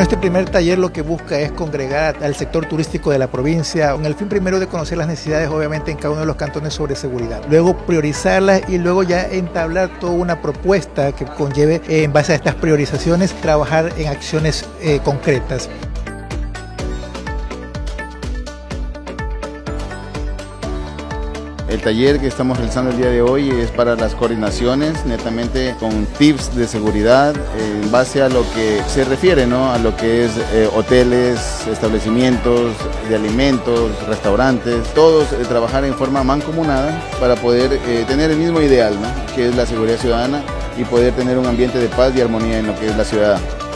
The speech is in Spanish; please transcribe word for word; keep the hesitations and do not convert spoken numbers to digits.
este primer taller lo que busca es congregar al sector turístico de la provincia, con el fin primero de conocer las necesidades obviamente en cada uno de los cantones sobre seguridad, luego priorizarlas y luego ya entablar toda una propuesta que conlleve eh, en base a estas priorizaciones trabajar en acciones eh, concretas. El taller que estamos realizando el día de hoy es para las coordinaciones, netamente con tips de seguridad en base a lo que se refiere, ¿no? A lo que es eh, hoteles, establecimientos de alimentos, restaurantes, todos eh, trabajar en forma mancomunada para poder eh, tener el mismo ideal, ¿no? Que es la seguridad ciudadana y poder tener un ambiente de paz y armonía en lo que es la ciudad.